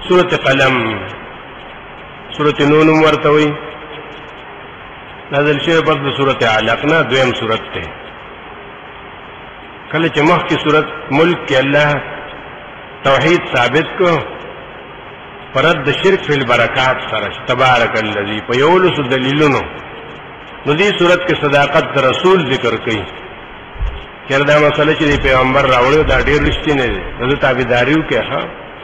سورة قلم سورة نون ورته وي نازل شوی پس د سورة علق نه دویم سورت ته کله چې مخکې سورت ملک کې الله توحید ثابت کو پرد شرک فی البرکات سره تبارک الذی په یولس دلیلونو نو دې سورت کې صداقت رسول ذکر کړي کله دا مسله چې پیغمبر راوړو دا ډېر رښتینی دی نو تابعداریو کې ها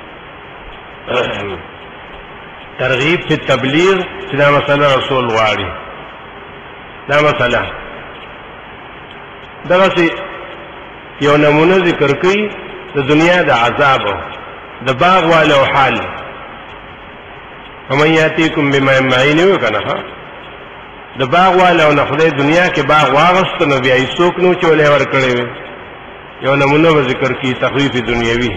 ترغیب فی تبلیغ چې دا مسله رسول غواړي دا مسله دغه یو نمونه ذکر کړي د دنیا د عذاب د باغ والو حال ومن یاتیکم بما معین وکنه د باغ والو نه خدای دنیا کې باغ واغست نو بیا یې څوک نو چولې ور کړی یو نمونه ذکر کړي تخفیف دنیوي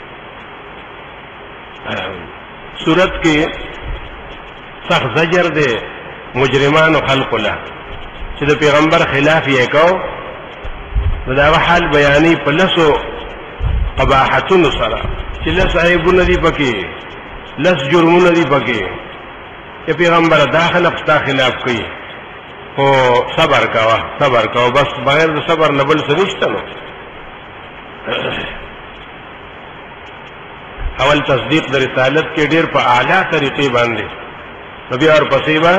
صورت کې سخت زجر دی مجرمانو خلق له چې د پیغمبر خلاف یې کو دا حال بیانی په لسو قباحتونو سره چې لس عیبونه دي پکې لس جرمونه دي پکې چې پیغمبر دا خلق ستا خلاف کوي او صبر کوا بس بغیر د صبر نه بل څه نشته نو اول تصدیق د رسالت کې ډېر په اعلی طریقې باندې نو بیا ورپسې به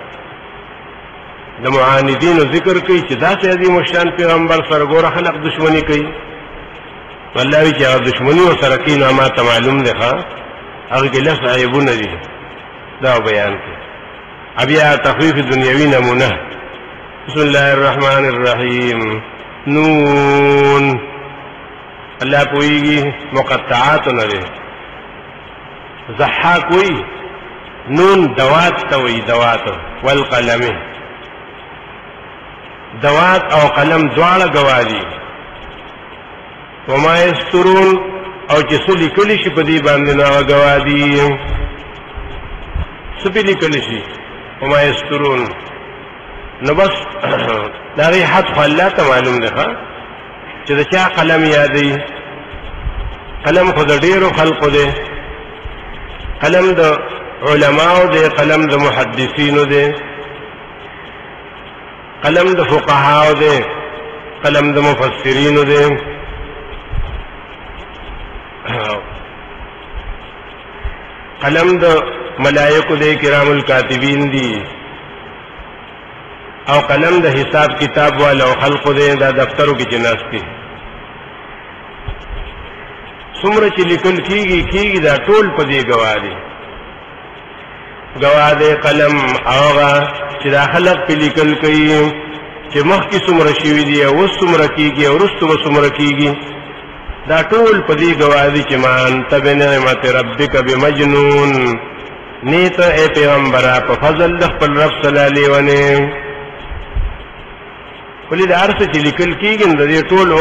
د معاندینو ذکر کوي چې داسې عظیم الشان پیغمبر سره ګوره خلق دشمني کوي والله وی چې هغه دشمني ورسره کوي نو ما ته معلوم دی ښه هغه کې لس عیبونه دي دا بیان کوي بیا تخفیف دنیوي نمونه بسم الله الرحمن الرحیم نون الله پویږي مقطعات نه دي ضحاک وی نون دوات ته وی دوات والقلم دوات او قلم دواړه گوادي وما یسترون او چې سلی کلی شي په دې باندې نو گوادي سپلی کلی شي وما یسترون نو بس دا ری حد الله ته معلوم ده چې دا چا قلم یادي قلم خو د ډیرو خلقو ده قلم د علماو ده قلم د محدثینو ده قلم د فقهاو ده قلم د مفسرینو ده قلم د ملائکو ده کرام الکاتبین دي او قلم د حساب کتاب والا او خلقو ده دا دفترو کې جناستي څومره چې لیکل کیږي دا ټول په دې گواهی گواده قلم اوغه چې دا خلق په لیکل کوي چې مخکې څومره شوي دي او څومره کیږي او وروسته به څومره کیږي دا ټول په دې گواهی چې ما انت بنعمت ربک بمجنون نیت اے پیغمبره په فضل د خپل رب صلی الله علیه ونه ولې دا ارث چې لیکل کیږي د دې ټولو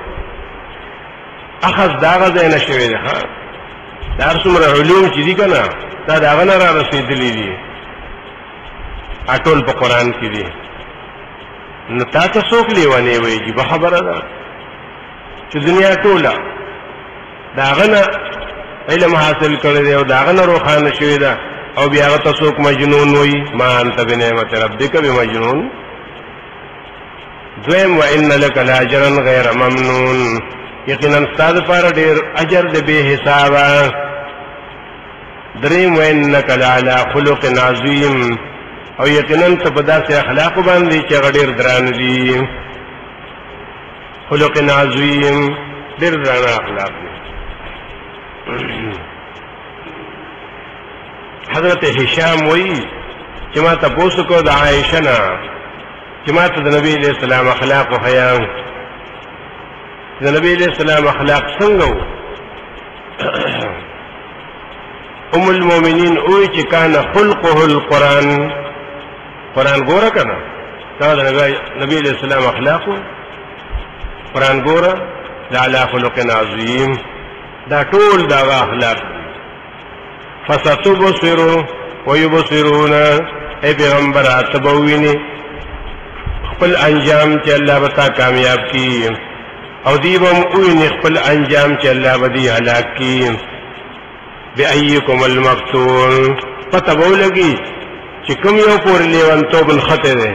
اخذ داغه ځای نه شوی دی دا څومره علوم چې دي کنه دا داغه نه را رسېدلي دي ټول په قرآن کې دي نو تا ته څوک لیونی وایي به خبره ده چې دنیا ټوله داغه نه علم حاصل کړی دی او داغه نه روښانه شوې ده او بیا هغه ته څوک مجنون وایي ما انت بنعمت ربک بمجنون دویم وان لک لاجرا غیر ممنون یقینا ستاسو لپاره ډېر اجر دی بې حسابه دریم وانک لعلی خلق عظیم او یقینا ته په داسې اخلاق باندې چې هغه ډېر درانه دي خلق عظیم ډېر درانه اخلاق دي حضرت هشام وایي چې ما تپوس کو د عائشه نه چې ما ته د نبی علیہ السلام اخلاق او حیا د نبی علیہ السلام اخلاق څنګه وو ام المؤمنین اوی چې کان خلقه القرآن قرآن ګوره کنه دا د نبی علیہ السلام اخلاق قرآن ګوره لعلی خلق عظیم دا ټول دا اخلاق فستبصر ويبصرون ای پیغمبر تبوینه خپل انجام چې الله وتا کامیاب کی او دیبم اوی خپل انجام چې الله بدی هلاک کی بأيكم المفتون پتہ بو لگی چې کوم یو پورې لیونتوب نښتی دی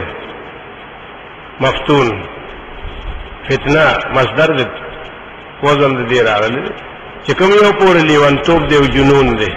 مفتون فتنه مصدر دی وزن د دې راغلی چې کوم یو پورې لیونتوب دی او جنون دی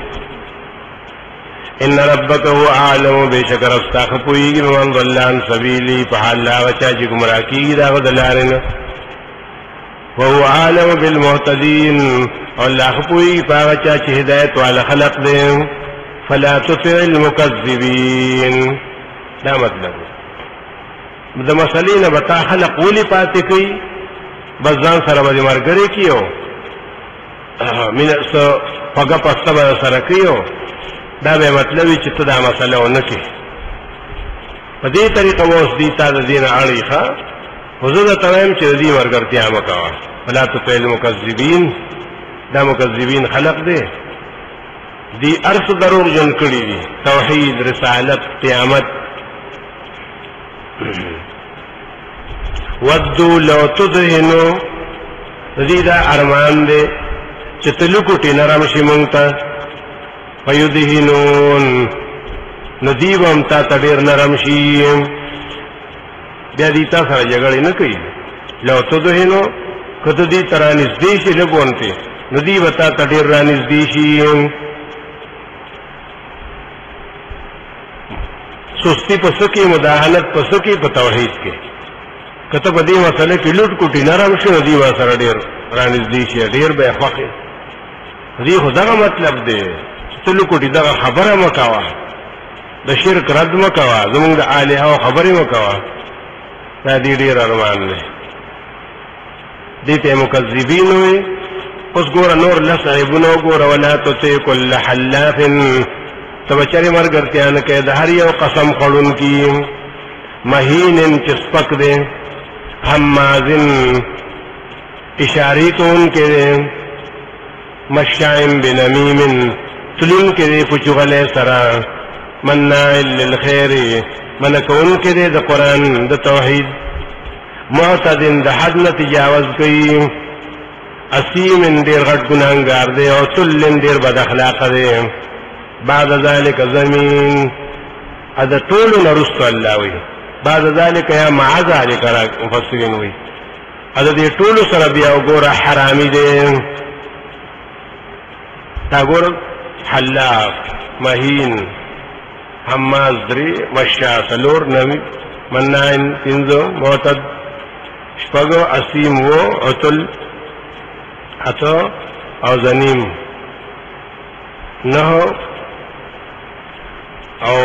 ان ربک هو اعلم بشک رب ستا ښه پوهېږي بمن ضل عن سبیلي په حال هغه چا چې ګمراه کېږي د هغه د لارې نه وهو اعلم بالمهتدین او الله ښه پوهېږي په هغه چا چې هدایت والا خلق دی فلا تطع المكذبین دا مطلب د مسلې نه به تا خلق ولې پاتې کوي بس ځان سره به دې ملګری کړي مینه څه خوږه پسته به سره کوي دا به مطلب وي چې ته دا مسله ونه کړې په دې طریقه به اوس دې تا د دې نه اړوي ښه خو زه درته وایم چې د دې ملګرتیا مه کوه فلا تطع المکذبین دا مکذبین خلق دی دی ارس دروغ جن کړي دي توحید رسالت قیامت ودو لو تدهنو دې دا ارمان دی چې تلوکوټي نرم شي مونږ ته فیدهنون ندیبم تا تډیر نرم شي بیا دې تا سره جګړه نه کوي لو تدهنو کته دې ترانځ دې شي لګونته ندیب تا تډیر رانځ دې شي سستی پسکی مداهنت پسکی په توحید کې کته په دې مسله کې لوټ کوټی نرم شي دی وا سره ډیر رانږدې شي ډیر به خوخه دې خدغه مطلب دی چې لوټ کوټی دا خبره مکوا د شرک رد مکوا زمونږ د الها خبره مکوا دا دې ډیر ارمان دی دې ته مکذبین وي اوس ګور نور لسعبونو ګور ولا تطيع كل حلاف تبچری مرګرتیا نه کې د هر یو قسم خورون کی مهین چسپک دے حمازن اشاری کون کے دے مشائم بنمیم تلین کے دے پچغل سرا مناع للخیر منکون کے دے د قرآن د توحید معتدن د حد نه تجاوز کوي اسیم دیر غټ ګناهګار دی او تلن دیر بد اخلاق دی بعد ذلك زمین اذا طول نرست الله وي بعد ذلك يا مع ذلك مفسرين وي اذا دې طول سره بیا وګوره حرامي دي تا ګور حلاف مهین حماز دري مشا سلور نوي مناین پنځو معتد شپږو اسیم وو اتل اتو او زنیم نه او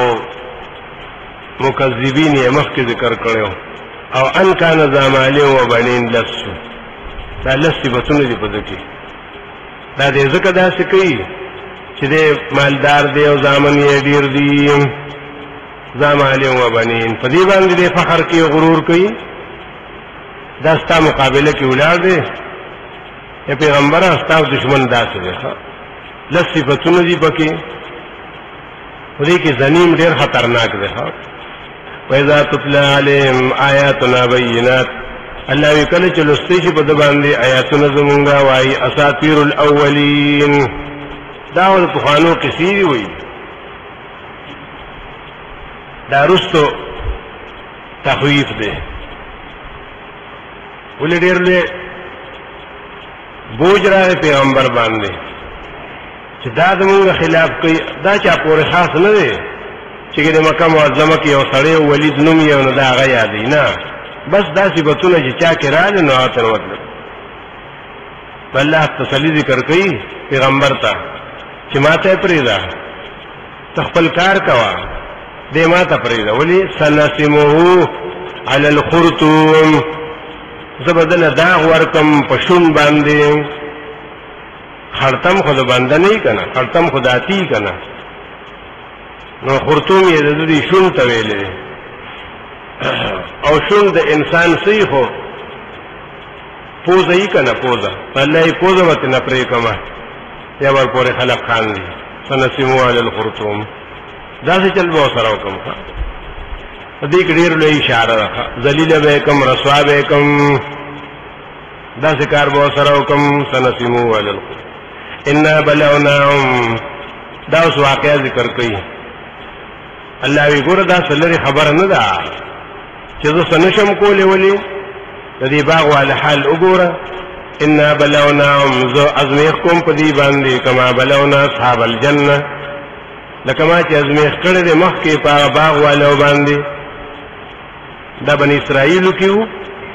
مکذبین یې مخکې ذکر کړو او ان کان زمالی و بنین لسو دا لسی بتونه دي په ځکه دا دې ځکه داسې کوي چې دې مالدار دی او زامن یې ډیر دي زمالی و بنین په دې باندې دې فخر کوي غرور کوي دا ستا مقابله کې ولار دی پیغمبر ستا دشمن داسې دی لسی بتونه دي پکې ودې کې زنیم ډیر خطرناک دی وإذا تتلى عليهم آياتنا بينات الله وکړي چې لستې شي په د باندې آیاتونه زمونږه وایي اساطیر الاولین دا ول پخوانو کثیر وي دا رستو تخویف دی ولې ډیر له بوج راغی پیغمبر باندې چې دا زمونږ خلاف کوي دا چا پورې خاص نه دی چې د مکه معظمه کې یو سړی ولید نوم یې نو دا هغه یادوي نه بس دا صفتونه چې چا کې راغلي نو هغه ته مطلب الله تسلی ذکر کوي پیغمبر ته چې ما ته پرېږده ته خپل کار کوه دې ما ته پرېږده ولې سنسمه علی الخرطوم زه به دله داغ ورکم په شون باندې خرطم خو د بنده نه وي که نه خرطم خو د اتی که نه نو خرطوم یې د دې شون ته ویلې او شون د انسان صحیح خو پوزه یې که نه پوزه الله یې پوزه ورته نه پرېږدمه یا ورپورې خلق خان دي سنسمو علی الخرطوم داسې چل به ورسره وکړم په دې کې ډېر لوی اشاره ده ذلیله به یې کړم رسوا به یې کړم داسې کار به ورسره وکړم سنسمو علی الخرطوم انا بلوناهم دا اوس واقعا ذکر کوي الله وی ګوره دا سلري خبر نه ده چې زه سنشم کولې ولي د دې باغ والا حال وګوره انا بلوناهم زو ازمیخ کوم په دې باندې کما بلونا اصحاب الجنه لکه ما چې ازمیخ کړی دی مخکې په باغ والو باندې دا بني اسرائیلو کې وو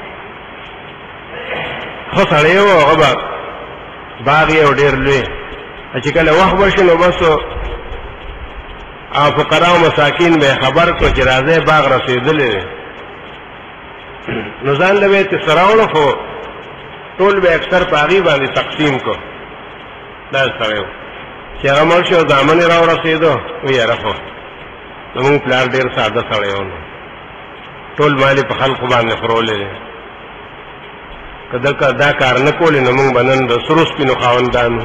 خو سړی و هغه باغ یې ډېر لوی چې کله وخت وشي نو بس فقرا او مساکین به خبر کو چې راځي باغ رسیدلې نو ځان له ته سراوړو خو ټول به اکثر پاغي باندې تقسیم کو دا سره چې هغه مرشو ځامن راو رسیدو وی راخو نو پلان ډیر ساده سره و ټول مالی په خلکو باندې خورولې کله دا کار نه کولې نو موږ بنن د سروس پینو خاوندانو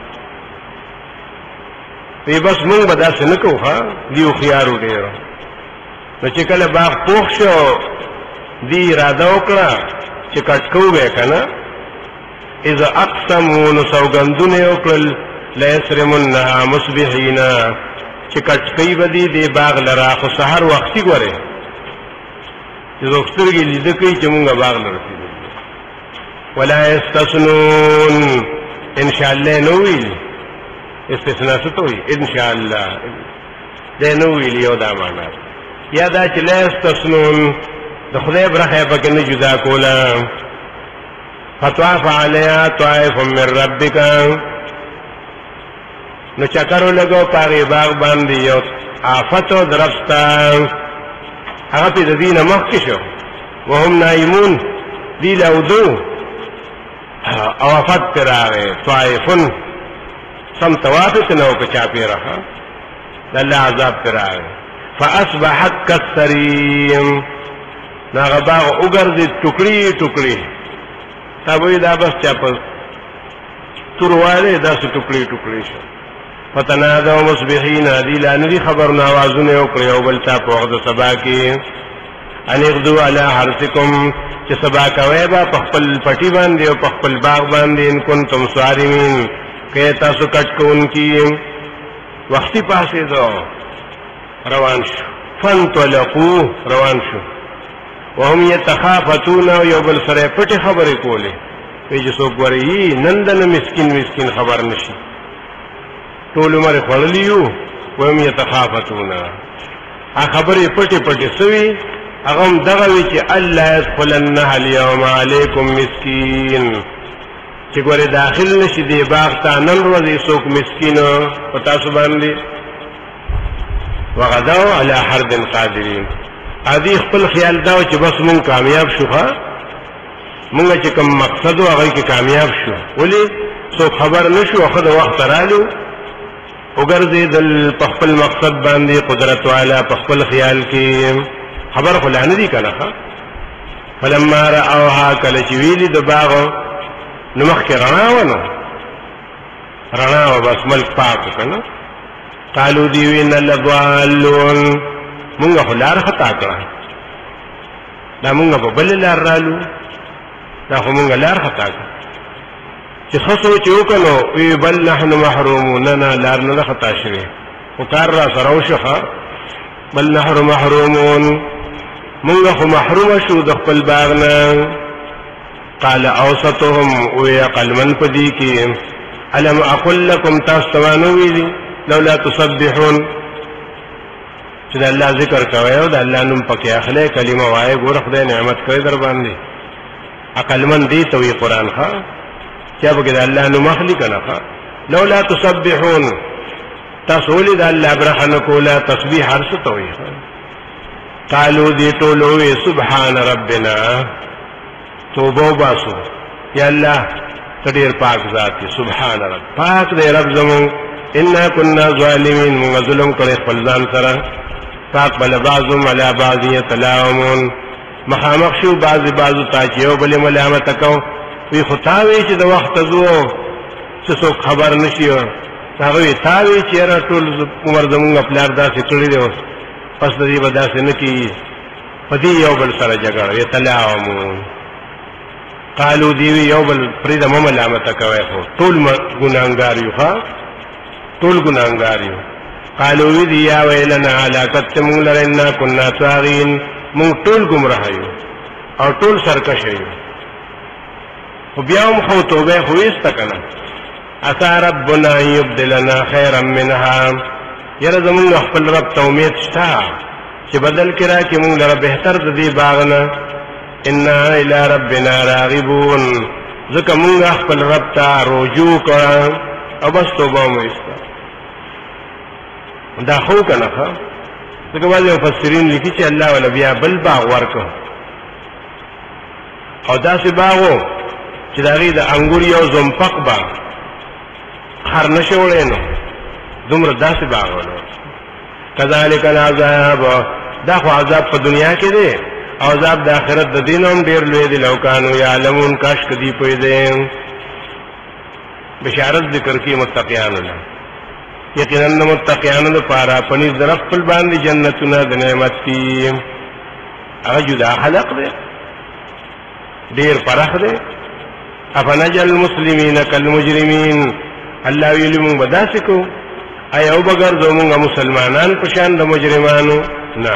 وی بس موږ به داسې نه کوو ها دیو خيارو ډیرو نو چې کله باغ پوخ شو دی اراده وکړه چې کټ کوو به کنه اذا اقسموا نو سوګندونه وکړل لا يسرمنها مصبحين چې کټ کوي بدی دی باغ لرا خو سحر وختي ګوره چې زوخترګي لیدل کوي چې موږ باغ لرسیدو ولا يستثنون ان شاء الله نو ویل استثناء ستوي ان شاء الله ده نو ویل یو دا معنا یا دا چې لا يستثنون د خدای برخه پکې نه جدا کولا فطاف عليها طائف من ربك نو چکرو لګو پاره باغ باندې یو آفتو درفستا هغه په دینه مخکې شو وهم نائمون دی لودو او افت تراغه طائفن سم توافق نو که چا پیرها الله عذاب تراغه فاصبحت كالسريم ناغه باغ وګرځي ټوکړي ټوکړي تا وې دا بس چا په تورواله دا څه ټوکړي ټوکړي شو فتنادوا مصبحين دي لاني خبرنا आवाजونه وکړي او بل تا په وخت سبا کې ان يغدو على حرثكم چې سبا کوي با په خپل پټي باندې او په خپل باغ باندې ان کنتم صارمين کې تاسو کټ کوونکی وختي پاسې دو روان شو فانطلقوا روان شو وهم يتخافتون یو بل سره پټي خبرې کولې چې څوک وري نندن مسكين خبر نشي ټول عمر خړلیو وهم يتخافتون خبرې پټي سوي اغم دغه وی چې الله يدخلنها اليوم عليكم مسكين چې ګوره داخل نشي دی باغ ته نن ورځې څوک مسكين او تاسو باندې وغداو على حرد قادرين ادي خپل خیال دا چې بس مون کامیاب شو ها مونږ چې کوم مقصد هغه کې کامیاب شو ولی څوک خبر نشو خو د وخت رالو وګرځي د خپل مقصد باندې قدرت والا په خپل خیال کې خبر خو لعنه دي کنه فلما راوها کله چې ویلي د باغ نو مخکې رڼا و بس ملک پاک کنه قالو دی وین لضالون مونږه خلار خطا کړه دا مونږه په بل لار رالو دا خو مونږه لار خطا کړه چې خصو چې وکړو وی بل نحن محرومون لنا لار نه خطا شوه او کار را سره وشخه بل نحن محرومون مونږه خو محروم شو د خپل باغ نه قال اوسطهم ويقل من پدی کی الم اقول لكم تاسوانو ویلی لولا تسبحون چې الله ذکر کوي او د الله نوم پکې اخلي کلمه وایي ګور خدای نعمت کوي در باندې عقل من دی توي قران ښا چې به د الله نوم اخلي کنه ښا لولا تسبحون تاسو ولې د الله برخه کوله تسبیح هرڅه توي قالو دی ټولو سبحان ربنا توبه باسو یا الله تدیر پاک ذاتی سبحان رب پاک دې رب زمون ان كنا ظالمين من ظلم کړي خپل ځان سره پاک بل بعضهم على بعض يتلاومون مخامخ شو بعضو تاچیو بل ملامت کو وی خطاوی چې د وخت زو چې څوک خبر نشي هغه تاوی چې را ټول عمر زمون خپل داسې کړی دی پس دې بداسه نه کی پدې یو بل سره جګړه یتلاومون قالو دیوی یو بل پرید مملامت کوي خو ټول ګناهګار یو ها ټول ګناهګار یو قالو دی یا ویلنا علاقت مونږ لرنا كنا طاغین مونږ ټول گمراه یو او ټول سرکش یو خو بیا هم خو توبه خو ایست کنه عسى ربنا يبدلنا خيرا منها یره زمونږ خپل رب ته امید شته چې بدل کړه چې مونږ لره بهتر د دې باغنه ان الى ربنا راغبون ځکه مونږ خپل رب ته رجوع کړه او بس توبه مو ایست دا خو کنه ځکه بعض مفسرین لیکي چې الله ولا بیا بل باغ ورکو او داسې باغو چې دا غي د انګور یو زمپق باغ خر نشولې نو دومره داسې باغ ونه کذالک العذاب دا خو عذاب په دنیا کې دی او عذاب د آخرت د دینوم ډیر لوی دی لو کانوا یعلمون کاش کدی پوی دی بشارت ذکر کی متقیانو له یقینا متقیانو لپاره پنځ درف خپل باندې جنتونه د نعمت کی هغه جدا خلق دی ډیر پرخ دی افنجل المسلمین کالمجرمین الله ویلم بداسکو ایو بغیر زمونږ مسلمانان په شان د مجرمانو نه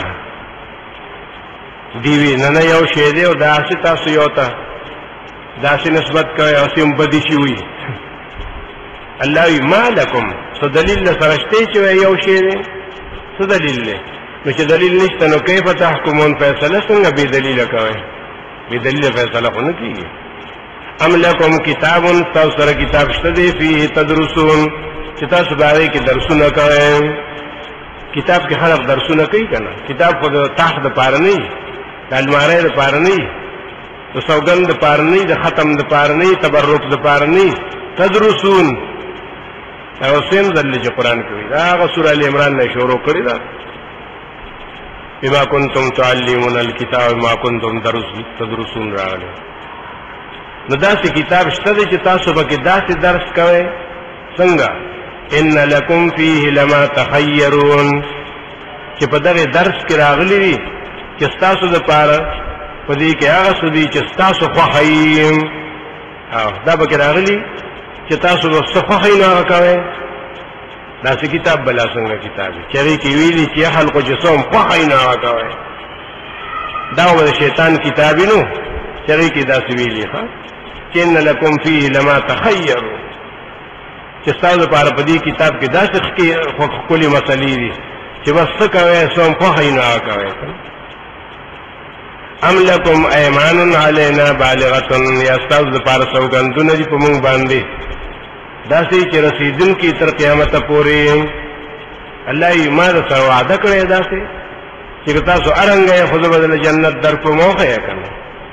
دیوی نه یو شی دی او داسې تاسو یو ته داسې نسبت کوي او سیم بدی شي وي الله وی مالکم څه دلیل سرشته چې یو شی دی څه دلیل دی نو چې دلیل نشته نو کیف تحکمون فیصله څنګه به دلیل کوي به دلیل فیصله خو نه کیږي ام لکم کتاب تاسو سره کتاب شته دی فيه تدرسون چې تاسو باندې کې درسونه کوي کتاب کې خلک درسونه کوي کنه کتاب خو د تاخ د پاره نه د الماره د پاره نه د سوګند د پاره نه د ختم د پاره نه تبرک د پاره نه تدرسون او سیم ذل چې قران کوي دا غ سوره ال عمران نه شروع کړی دا بما کنتم تعلمون الكتاب ما کنتم تدرسون راغله نو داسې کتاب شته چې تاسو به کې داسې درس کوئ څنګه ان لکم فيه لما تخيرون چې په دغه درس کې راغلي دي چې تاسو د پاره په دې کې هغه څه دي چې تاسو خوښیم او دا به کې راغلي چې تاسو د خوښۍ نه کوئ داسې کتاب بلا څنګه کتاب چې کې ویلي چې خلکو چې څوم خوښۍ نه کوئ دا و شیطان کتابینو چې کې داسې ویلي ها ان لکم فيه لما تخيروا چې تاسو لپاره په دې کتاب کې داسې خپلې مسلې دي چې بس څه کوي څوم خوښۍ نه کوي ام لکم ایمان علینا بالغه یا تاسو لپاره سوګندونه دي په موږ باندې داسې چې رسیدونکي تر قیامت پورې الله یې ما سره وعده کړی داسې چې تاسو ارنګه خود بدل جنت در په موخه یې کړو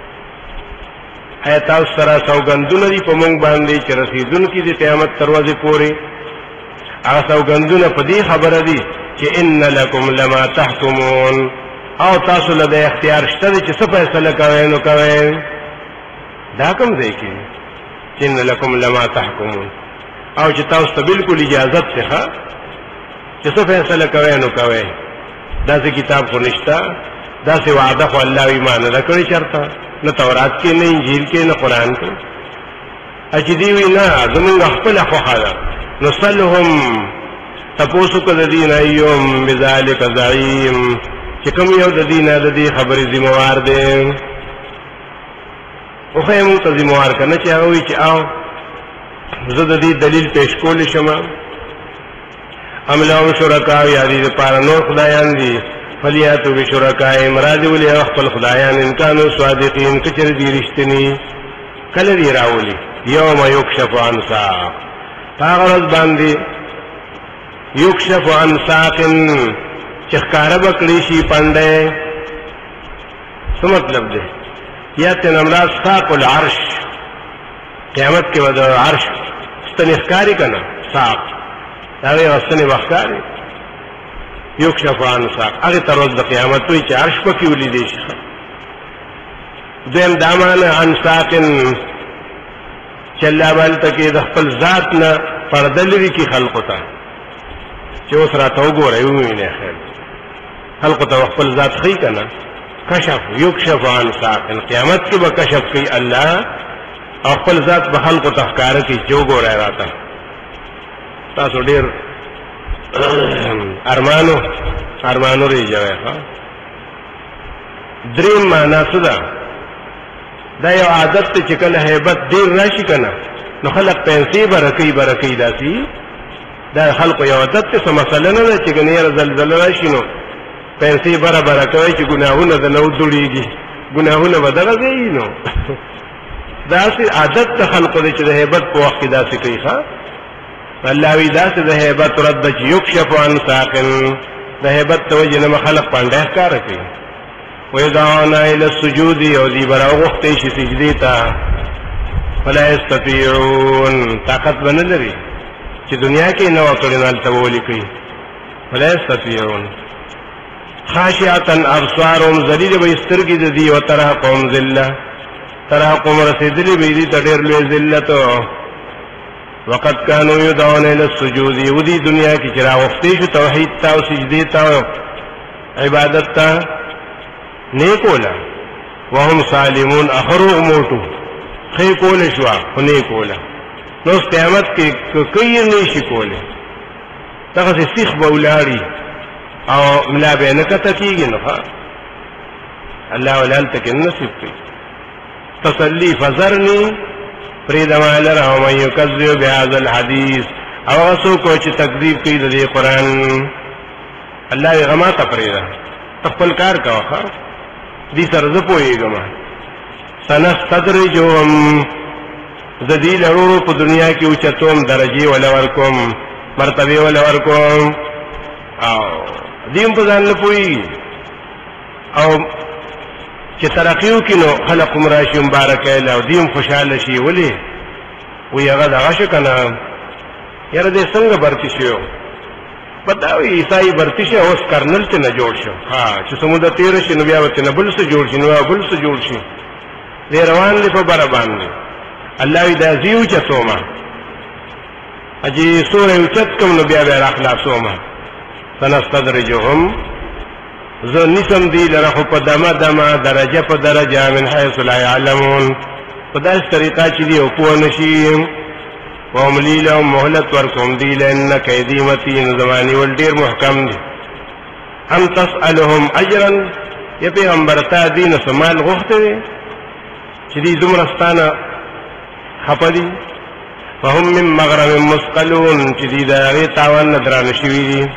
ایا تاسو سره سوګندونه دي په موږ باندې چې رسیدونکي د قیامت دروازې پورې هغه سوګندونه په دې خبره دي چې ان لکم لما تحکمون او تاسو له اختیار شته چې څه فیصله کوئ نو کوئ دا کوم ځای کې چې ان لکم لما تحکمون او چې تاسو ته بالکل اجازه ته چې څه فیصله کوئ نو کوئ داسې کتاب خو نشته داسې وعده خو الله ایمان نه کړی چرته نه تورات کې نه انجیل کې نه قران کې اجدي وینا زمونږ خپل خوخه ده نصلهم تاسو کو د دین ایوم بذالک زعیم چې کوم یو د دینه د دې خبرې ذمہوار دی او خو موږ ته ذمہوار کنه چې هغه وی چې او زه د دې دلیل پیش کول شم عملو شرکا یا دې لپاره نور خدایان دي فلیاتو بشرکای مرادی ولی خپل خدایان ان کانوا صادقین کچر دي رښتینی کله دی راولي یوم یکشف عن ساق هغه باندې یکشف عن ساق چخکار بکړي شي پاندې څه مطلب دی یا تنمراز ساق العرش قیامت کې ودا عرش ستنخکاری کنا ساق هغه واستنی وختاري یکشف عن ساق هغه تر ورځې د قیامت وي چې عرش پکې ولیدي شي دیم دامان عن ساق چلا بل تکي د خپل ذات نه پرده لري کی خلق ته چې اوس راته وګورئ وینئ خیر خلق ته خپل ذات خي کنه کشف یکشف عن ساق قیامت کې به کشف کوي الله او خپل ذات په خلقو تخکاره کې جو ګورای راته تاسو ډیر ارمانو ری جوای ها دریم معنا څه ده دا یو عادت ته چې کله هیبت ډیر راشي کنه نو خلق پیسې برکې داسي دا خلق یو عادت ته مسله نه ده چې ګنیر زلزلہ راشي نو پیسې برابر کوي چې ګناهونه د نو دوړيږي ګناهونه بدل غي نو دا سي عادت ته خلق دې چې د هیبت په وخت کې داسي کوي ښا الله وی داسې د هیبت رد چې یکشف عن ساقن د هیبت توجه نه خلق پاندې کار کوي ويدعونا الى السجود يودي براو وختي شي سجدي ته فلا يستطيعون طاقت بنلري چې دنیا کې نو کړنال ته ولي کوي فلا يستطيعون خاشعه ابصارهم ذلیل بيسترګي د دې وتره قوم ذله ترى قوم رسیدلی به دې تډیر لوی ذلت وقد كانوا يدعون الى السجود ودي دنیا کې چې راوختي شو توحید ته او سجدي ته عبادت ته نیکولا وهم سالمون اخرو موتو خی کول شو خو نیکولا نو قیامت کې کوي نشي کوله تاسو سیخ بولاړي او ملا به نه کته کیږي نو الله ولال تک نصیب کوي تسلی فزرنی پریدما لرا ومن یکذب بهذا الحديث او اسو کو چې تکذیب کوي د قرآن الله یې غما ته پریدا خپل کار کاوه دې سره زه پوهیږم سنستدرجهم ذلیل ورو په دنیا کې اوچتوم درجه ولا ورکوم مرتبه ولا ورکوم او دیم په ځان نه پوي او چې ترقیو کې نو خلق مراشي مبارک اله او دیم خوشاله شي ولي وی هغه دغه شکنه یاره دې څنګه برتی شو پتاوی عیسائی برتی شو اوس کرنل ته نه جوړ شو چې سموده تیر شي نو بیا وته نه بل څه جوړ شي نو بل څه جوړ شي دې روان دي په بر باندې الله دې زیو چتوما اجي سورې چت کوم نو بیا بیا اخلاصوما سنستدرجهم زه نسم دی لره خو په دمه درجه په درجه من حيث لا يعلمون په داسې طریقه چې دی او پوه نشي واملی لهم مهلت ورکوم دی لأن کیدی متین زمانی والډیر محکم دی هم تسألهم اجرا یا پیغمبر تا دین سمال غوښته دی چې دی دومرستانه خپه دي فهم من مغرم مثقلون چې دی د هغې تاوان نه درانه شوي دي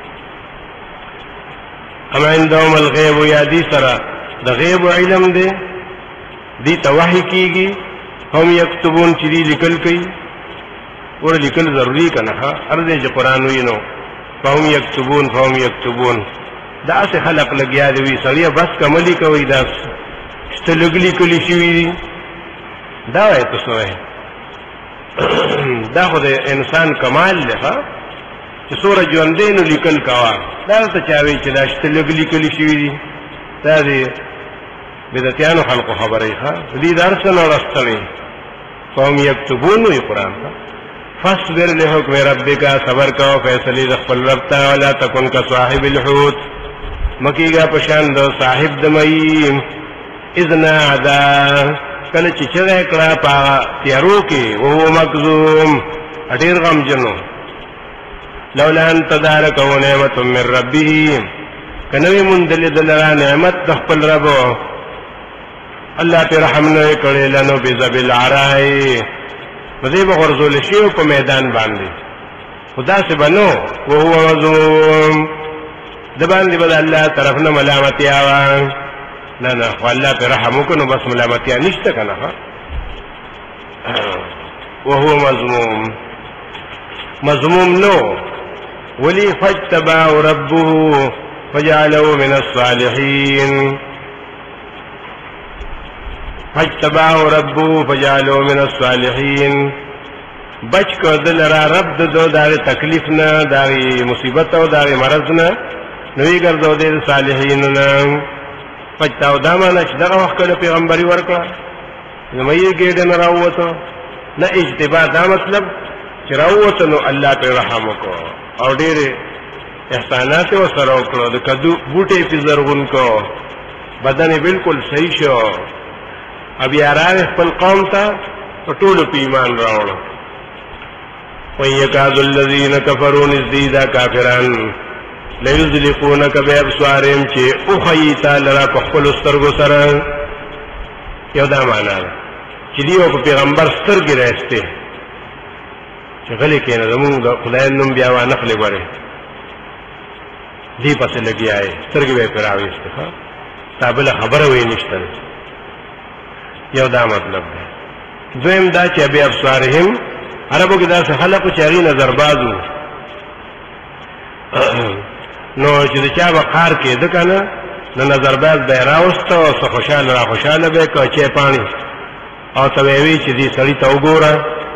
اما عندهم الغیب یا دی سره د غیب علم دی دی ته وحی کیږي هم یکتبون چې دی لیکل کوي ور لیکل ضروری کنه ارزه چې قران وینو فهم یکتبون دا څه خلق لګیا دی سړی بس کملی کوي دا ستلګلی کلی شي دی دا وایي تاسو دا خو د انسان کمال دی چې سوره ژوندینو لیکل کوا دا ته چاوي چې دا ستلګلی کلی شي دی دا دی بدعتانو خلق خبره ښه دې درس نه راستړي قوم یکتبون وی قران فاصبر لحکم ربک صبر کا فیصله د خپل رب ته ولا تکن کا صاحب الحوت مکیگا پشان دو صاحب د مئی اذن عذا کله چې چغه کړه پا تیارو کې او مکذوم اډیر غم جنو لولا ان تدارک نعمت من ربه کنوی مندل دلرا نعمت د خپل رب الله ته رحم نه کړي لنو بذبل عرائی مزه به ورزول شي په میدان باندې خدا سے بنو او هو مظلوم د باندې بل الله طرف نه ملامتي آوا نه والله په رحم وکړو بس ملامتي نشته کنه او هو مظلوم نو ولي فاجتبع ربه فجعله من الصالحين فاجتبعه ربه فجعله من الصالحين بچ کو دل را رب دو دار تکلیف نه دار مصیبت او دار مرض نه نوې ګرځو د صالحین نه پچتاو دا معنی چې دغه وخت له پیغمبري ورکړه نو یې ګډ نه راوته نه اجتباع دا مطلب چې راوته نو الله په رحم وکړو او ډېر احسانات او سره وکړو د کدو بوټي په زرغون کو بدن بالکل صحیح شو ابي اراد خپل قوم ته ټول په ایمان راوړل. وَيَكَادُ الَّذِينَ كَفَرُوا نِزْدِيدَ كَافِرًا لَيُزْلِقُونَكَ بِأَبْصَارِهِمْ چې اوخیي تا لرا په خپلو سترګو سره. یو دا معنا ده چې دی په پیغمبر سترګې راستې چې غلی کېنه زمونږ د خدای نوم بیا وانخلې ګورې دی پسې لګیا یې سترګې به یې پرې راویستې تا بله خبره وی نشته. یو دا مطلب دی. دویم دا چې بِأَبْصَارِهِمْ عربو کې داسې خلقو چې هغې نظرباز وو نو چې د چا به قار کېده که نه نو نظرباز به یې راوسته او څه خوشحاله را خوشحاله به یې که چای پاڼې او ته به یې وي چې دې سړي ته وګوره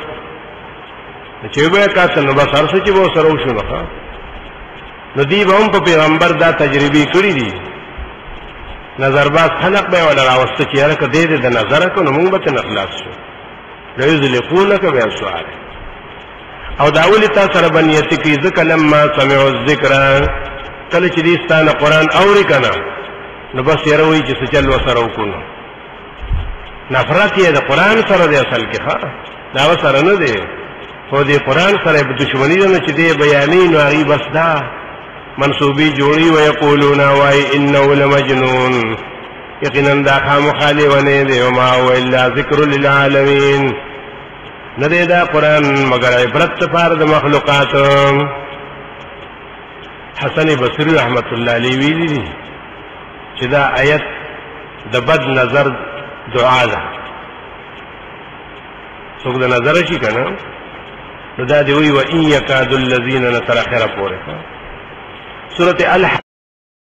چې وبه یې کاته نو بس هر څه چې به ورسره وشو نو نو دوی به هم په پیغمبر دا تجربې کړي دي. نظرباز خلق به یې وله راوسته چې یاره که دې د نظره که نو مونږ به ترنه خلاص شو. لَيُزْلِقُونَكَ بِأَبْصَارِهِمْ او دا ولې تا سره به نیتي کوي ځکه لما سمعوا الذکر کله چې دې ستا نه قرآن اوري که نه نو بس یاره وایي چې څه چل ورسره وکړو. نفرت یې د قرآن سره دی اصل کې ښه د هغه سره نه دی خو دې قرآن سره یې دشمني ده نو چې دې بیانوي نو هغې بس دا منصوبې جوړي ویقولون وایي انه لمجنون یقینا دا خامخا لیونی دی وما هو الا ذکر للعالمین نه دی دا قرآن مگر عبرت دپاره د مخلوقاتو. حسن بصري رحمت الله علیه ویلي دي چې دا آیت د بد نظر دعا ده. څوک د نظر شي که نه نو دا دی وایي وَإِن يَكَادُ الَّذِينَ نَتَرَ اخره پورې سورة